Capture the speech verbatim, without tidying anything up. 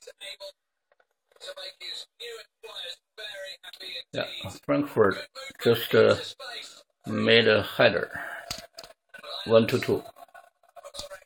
Yeah, Frankfurt just uh, made a header, one to two.